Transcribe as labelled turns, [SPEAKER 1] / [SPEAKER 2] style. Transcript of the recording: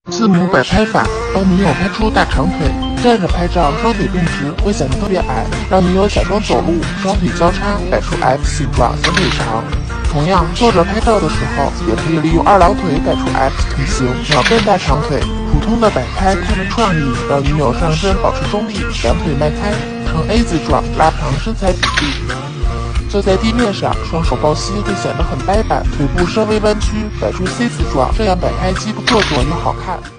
[SPEAKER 1] 字母摆拍法，帮女友拍出大长腿。站着拍照，双腿并直会显得特别矮，让女友假装走路，双腿交叉摆出 F 形状，显腿长。同样，坐着拍照的时候，也可以利用二郎腿摆出 X 腿型，秒变大长腿。普通的摆拍太没创意，让女友上身保持中立，两腿迈开，呈 A 字状，拉长身材比例。坐在地面上，双手抱膝会显得很呆板，腿部稍微弯曲，摆出 C 字状，这样摆拍既不做作又好看。